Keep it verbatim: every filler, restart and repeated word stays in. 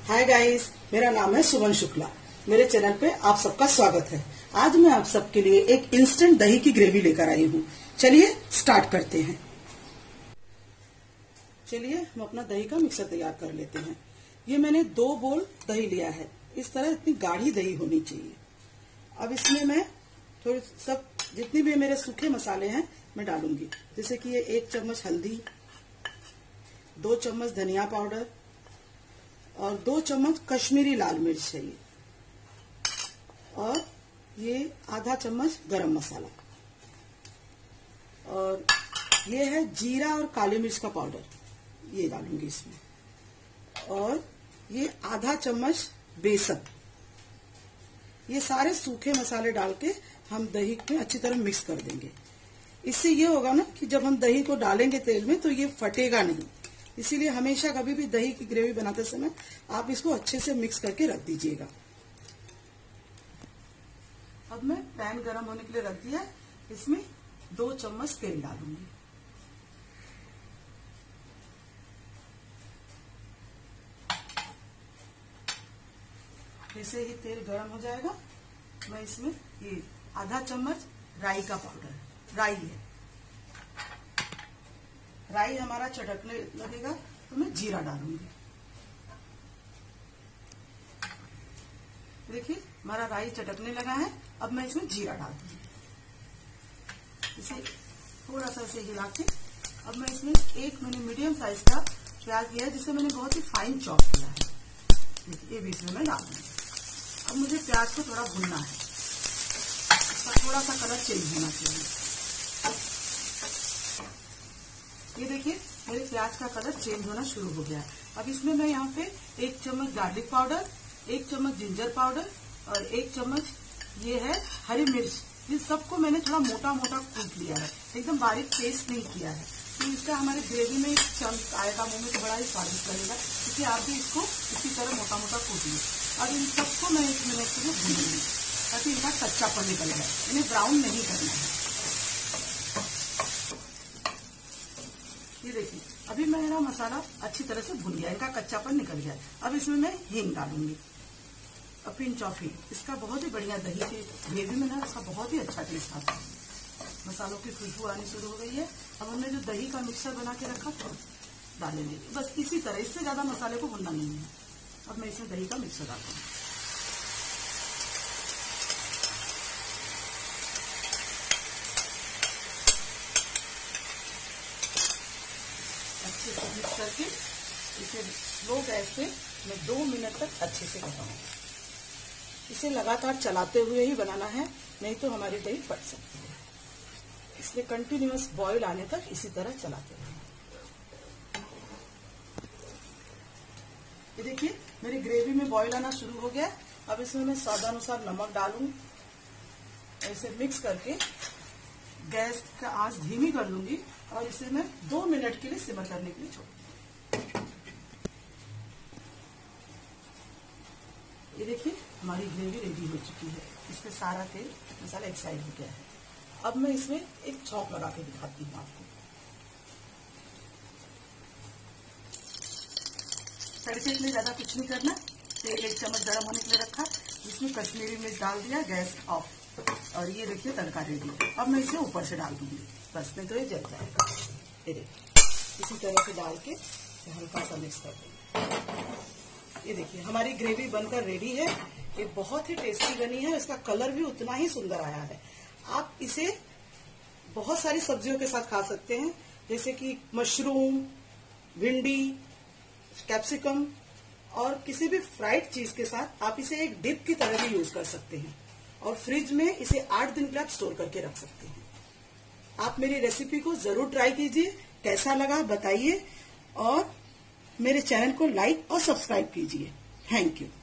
Hi guys, मेरा नाम है सुमन शुक्ला। मेरे चैनल पे आप सबका स्वागत है। आज मैं आप सबके लिए एक इंस्टेंट दही की ग्रेवी लेकर आई हूँ। चलिए स्टार्ट करते हैं। चलिए हम अपना दही का मिक्सर तैयार कर लेते हैं। ये मैंने दो बोल दही लिया है। इस तरह इतनी गाढ़ी दही होनी चाहिए। अब इसमें मैं थोड़ी सब जितनी भी मेरे सूखे मसाले हैं मैं डालूंगी। जैसे कि ये एक चम्मच हल्दी, दो चम्मच धनिया पाउडर और दो चम्मच कश्मीरी लाल मिर्च है ये, और ये आधा चम्मच गरम मसाला, और ये है जीरा और काली मिर्च का पाउडर, ये डालूंगी इसमें, और ये आधा चम्मच बेसन। ये सारे सूखे मसाले डाल के हम दही में अच्छी तरह मिक्स कर देंगे। इससे ये होगा ना कि जब हम दही को डालेंगे तेल में तो ये फटेगा नहीं। इसीलिए हमेशा कभी भी दही की ग्रेवी बनाते समय आप इसको अच्छे से मिक्स करके रख दीजिएगा। अब मैं पैन गरम होने के लिए रख दिया। इसमें दो चम्मच तेल डालूंगी। जैसे ही तेल गरम हो जाएगा मैं इसमें ये आधा चम्मच राई का पाउडर, राई है, राई हमारा चटकने लगेगा तो मैं जीरा डालूंगी। देखिए हमारा राई चटकने लगा है। अब मैं इसमें जीरा डाल दूंगी। इसे थोड़ा सा ऐसे हिला के अब मैं इसमें एक मैंने मीडियम साइज का प्याज लिया है, जिसे मैंने बहुत ही फाइन चॉप किया है। ये भी इसमें मैं डाल दूंगी। अब मुझे प्याज को थोड़ा भूनना है। इसका थोड़ा सा कलर चेंज होना चाहिए। ये देखिए मेरे प्याज का कलर चेंज होना शुरू हो गया है। अब इसमें मैं यहाँ पे एक चम्मच गार्लिक पाउडर, एक चम्मच जिंजर पाउडर और एक चम्मच ये है हरी मिर्च, ये सबको मैंने थोड़ा मोटा मोटा कूट लिया है, एकदम बारीक पेस्ट नहीं किया है। तो इसका हमारे ग्रेवी में एक चम्मच आएगा मुंह में तो बड़ा ही स्वादिष्ट लगेगा। इसलिए आप भी इसको इसी तरह मोटा मोटा कूटिए। और इन सबको मैं एक मिनट के लिए भूनूंगी ताकि इनका कच्चापन निकल जाए। इन्हें ब्राउन नहीं करना है। ये देखिए अभी मेरा मसाला अच्छी तरह से भुन गया, इनका कच्चापन निकल गया। अब इसमें मैं हींग डालूंगी, अ पिंच ऑफ हींग। इसका बहुत ही बढ़िया दही की ग्रेवी में ना इसका बहुत ही अच्छा टेस्ट आता है। मसालों की खुशबू आनी शुरू हो गई है। अब हमने जो दही का मिक्सर बना के रखा था डालेंगे, बस इसी तरह, इससे ज्यादा मसाले को भुनना नहीं है। अब मैं इसमें दही का मिक्सर डालता हूँ। अच्छे से मिक्स करके इसे स्लो गैस पे मैं दो मिनट तक अच्छे से पकाऊंगी। इसे लगातार चलाते हुए ही बनाना है, नहीं तो हमारी दही फट सकती है। इसलिए कंटिन्यूअस बॉईल आने तक इसी तरह चलाते रहें। ये देखिए मेरी ग्रेवी में बॉईल आना शुरू हो गया। अब इसमें मैं स्वादानुसार नमक डालूं। ऐसे मिक्स करके गैस का आंच धीमी कर लूंगी और इसे मैं दो मिनट के लिए सिमर करने के लिए छोड़ दूंगी। ये देखिए हमारी ग्रेवी रेडी हो चुकी है। इसमें सारा तेल मसाला एक साइड हो गया है। अब मैं इसमें एक छौंक लगा के दिखाती हूँ आपको। तड़के के लिए ज्यादा कुछ नहीं करना। तेल एक चम्मच गर्म होने के लिए रखा, इसमें कश्मीरी मिर्च डाल दिया, गैस ऑफ, और ये देखिए तड़का रेडी। अब मैं इसे ऊपर से डाल दूंगी, बस नहीं तो ये जल जाएगा। ये देखिए इसी तरह से डाल के हल्का सा मिक्स कर देंगे। ये देखिए हमारी ग्रेवी बनकर रेडी है। ये बहुत ही टेस्टी बनी है। इसका कलर भी उतना ही सुंदर आया है। आप इसे बहुत सारी सब्जियों के साथ खा सकते हैं, जैसे कि मशरूम, भिंडी, कैप्सिकम और किसी भी फ्राइड चीज के साथ आप इसे एक डिप की तरह भी यूज कर सकते हैं। और फ्रिज में इसे आठ दिन के लिए आप स्टोर करके रख सकते हैं। आप मेरी रेसिपी को जरूर ट्राई कीजिए। कैसा लगा बताइए, और मेरे चैनल को लाइक और सब्सक्राइब कीजिए। Thank you.